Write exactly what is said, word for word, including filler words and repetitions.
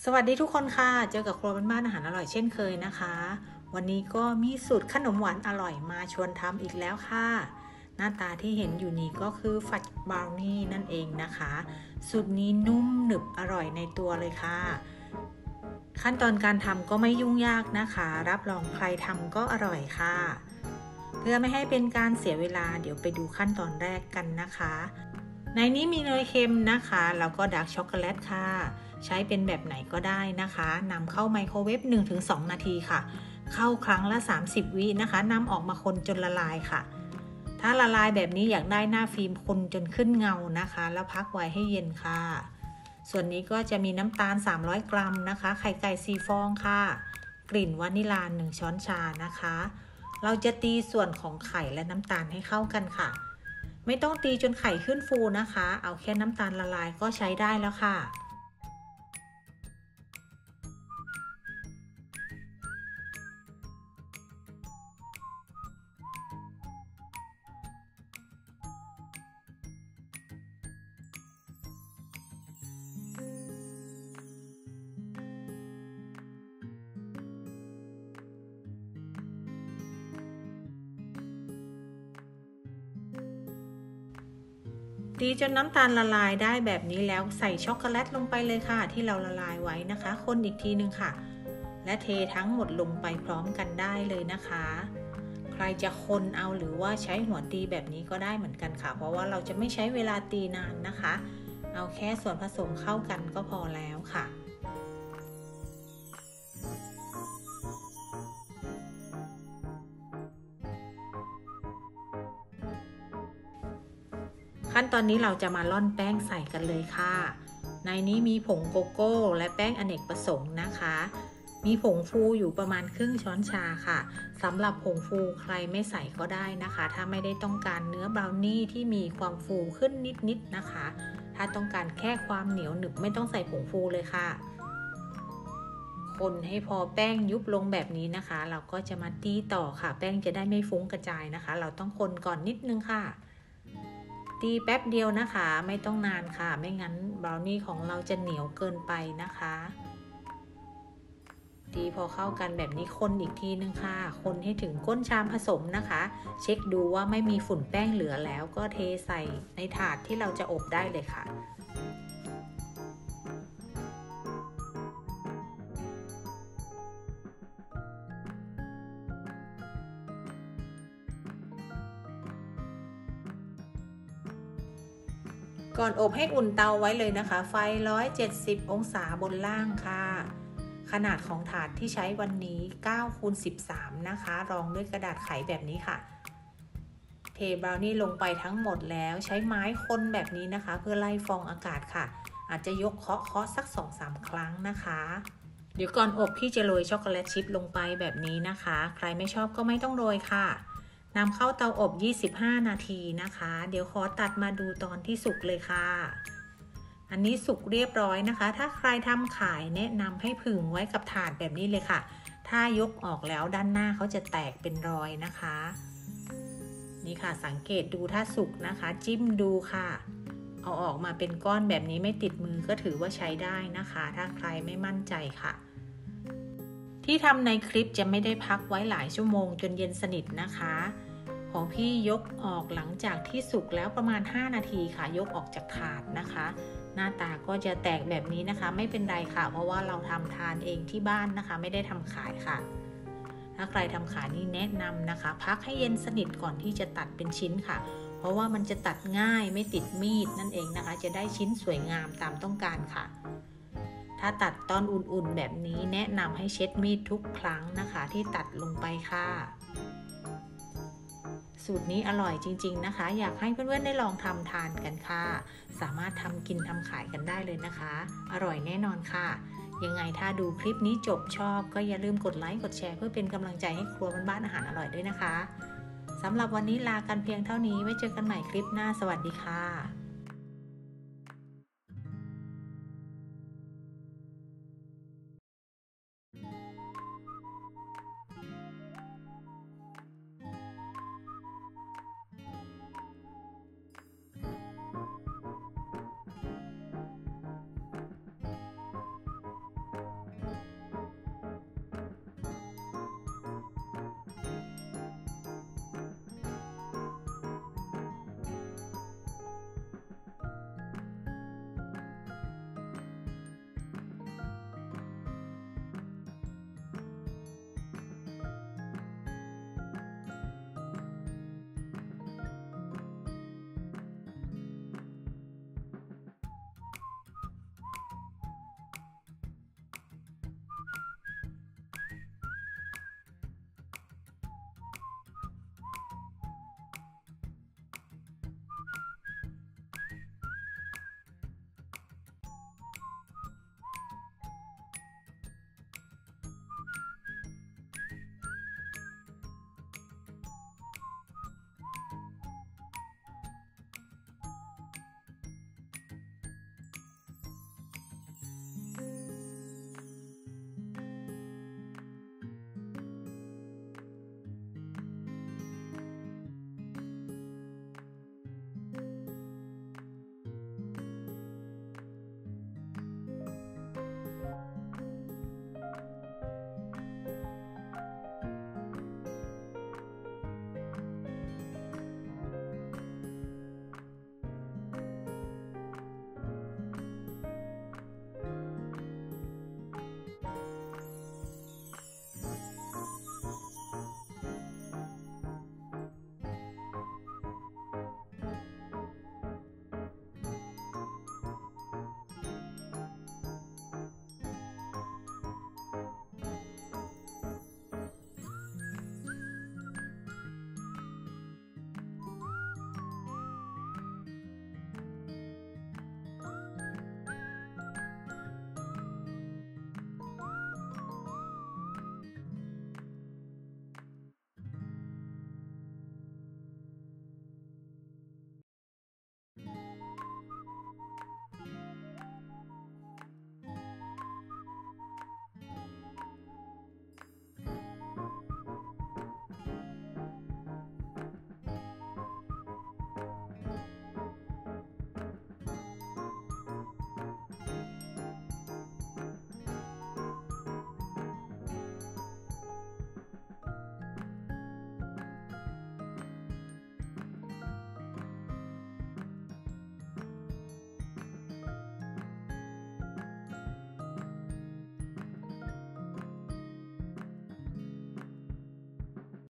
สวัสดีทุกคนค่ะเจอกับครัวบ้านๆอาหารอร่อยเช่นเคยนะคะวันนี้ก็มีสูตรขนมหวานอร่อยมาชวนทำอีกแล้วค่ะหน้าตาที่เห็นอยู่นี้ก็คือฟัดบราวนี่นั่นเองนะคะสูตรนี้นุ่มหนึบอร่อยในตัวเลยค่ะขั้นตอนการทำก็ไม่ยุ่งยากนะคะรับรองใครทำก็อร่อยค่ะเพื่อไม่ให้เป็นการเสียเวลาเดี๋ยวไปดูขั้นตอนแรกกันนะคะในนี้มีเนยเค็มนะคะแล้วก็ดาร์กช็อกโกแลตค่ะใช้เป็นแบบไหนก็ได้นะคะนำเข้าไมโครเวฟ หนึ่งถึงสอง นาทีค่ะเข้าครั้งละสามสิบวินะคะนำออกมาคนจนละลายค่ะถ้าละลายแบบนี้อยากได้หน้าฟิล์มคนจนขึ้นเงานะคะแล้วพักไว้ให้เย็นค่ะส่วนนี้ก็จะมีน้ำตาลสามร้อยกรัมนะคะไข่ไก่สี่ฟองค่ะกลิ่นวานิลลาหนึ่งช้อนชานะคะเราจะตีส่วนของไข่และน้ำตาลให้เข้ากันค่ะไม่ต้องตีจนไข่ขึ้นฟูนะคะเอาแค่น้ำตาลละลายก็ใช้ได้แล้วค่ะตีจนน้ำตาลละลายได้แบบนี้แล้วใส่ช็อกโกแลตลงไปเลยค่ะที่เราละลายไว้นะคะคนอีกทีนึงค่ะและเททั้งหมดลงไปพร้อมกันได้เลยนะคะใครจะคนเอาหรือว่าใช้หัวตีแบบนี้ก็ได้เหมือนกันค่ะเพราะว่าเราจะไม่ใช้เวลาตีนานนะคะเอาแค่ส่วนผสมเข้ากันก็พอแล้วค่ะขั้นตอนนี้เราจะมาร่อนแป้งใส่กันเลยค่ะในนี้มีผงโกโก้และแป้งอเนกประสงค์นะคะมีผงฟูอยู่ประมาณครึ่งช้อนชาค่ะสำหรับผงฟูใครไม่ใส่ก็ได้นะคะถ้าไม่ได้ต้องการเนื้อบราวนี่ที่มีความฟูขึ้นนิดๆนะคะถ้าต้องการแค่ความเหนียวหนึบไม่ต้องใส่ผงฟูเลยค่ะคนให้พอแป้งยุบลงแบบนี้นะคะเราก็จะมาตีต่อค่ะแป้งจะได้ไม่ฟุ้งกระจายนะคะเราต้องคนก่อนนิดนึงค่ะตีแป๊บเดียวนะคะไม่ต้องนานค่ะไม่งั้นบราวนี่ของเราจะเหนียวเกินไปนะคะตีพอเข้ากันแบบนี้คนอีกทีนึงค่ะคนให้ถึงก้นชามผสมนะคะเช็คดูว่าไม่มีฝุ่นแป้งเหลือแล้วก็เทใส่ในถาดที่เราจะอบได้เลยค่ะก่อนอบให้อุ่นเตาไว้เลยนะคะไฟหนึ่งร้อยเจ็ดสิบองศาบนล่างค่ะขนาดของถาดที่ใช้วันนี้เก้าคูณสิบสามนะคะรองด้วยกระดาษไขแบบนี้ค่ะเทบราวนี่ลงไปทั้งหมดแล้วใช้ไม้คนแบบนี้นะคะเพื่อไล่ฟองอากาศค่ะอาจจะยกเคาะเคาะสัก สองถึงสาม ครั้งนะคะเดี๋ยวก่อนอบพี่จะโรยช็อกโกแลตชิพลงไปแบบนี้นะคะใครไม่ชอบก็ไม่ต้องโรยค่ะนำเข้าเตาอบยี่สิบห้านาทีนะคะเดี๋ยวขอตัดมาดูตอนที่สุกเลยค่ะอันนี้สุกเรียบร้อยนะคะถ้าใครทำขายแนะนำให้ผึ่งไว้กับถาดแบบนี้เลยค่ะถ้ายกออกแล้วด้านหน้าเขาจะแตกเป็นรอยนะคะนี่ค่ะสังเกตดูถ้าสุกนะคะจิ้มดูค่ะเอาออกมาเป็นก้อนแบบนี้ไม่ติดมือก็ถือว่าใช้ได้นะคะถ้าใครไม่มั่นใจค่ะที่ทำในคลิปจะไม่ได้พักไว้หลายชั่วโมงจนเย็นสนิทนะคะของพี่ยกออกหลังจากที่สุกแล้วประมาณห้านาทีค่ะยกออกจากถาดนะคะหน้าตาก็จะแตกแบบนี้นะคะไม่เป็นไรค่ะเพราะว่าเราทำทานเองที่บ้านนะคะไม่ได้ทำขายค่ะถ้าใครทำขายนี่แนะนำนะคะพักให้เย็นสนิทก่อนที่จะตัดเป็นชิ้นค่ะเพราะว่ามันจะตัดง่ายไม่ติดมีดนั่นเองนะคะจะได้ชิ้นสวยงามตามต้องการค่ะถ้าตัดตอนอุ่นๆแบบนี้แนะนำให้เช็ดมีดทุกครั้งนะคะที่ตัดลงไปค่ะสูตรนี้อร่อยจริงๆนะคะอยากให้เพื่อนๆได้ลองทำทานกันค่ะสามารถทำกินทำขายกันได้เลยนะคะอร่อยแน่นอนค่ะยังไงถ้าดูคลิปนี้จบชอบก็อย่าลืมกดไลค์กดแชร์เพื่อเป็นกำลังใจให้ครัวบ้านๆอาหารอร่อยด้วยนะคะสำหรับวันนี้ลากันเพียงเท่านี้ไว้เจอกันใหม่คลิปหน้าสวัสดีค่ะ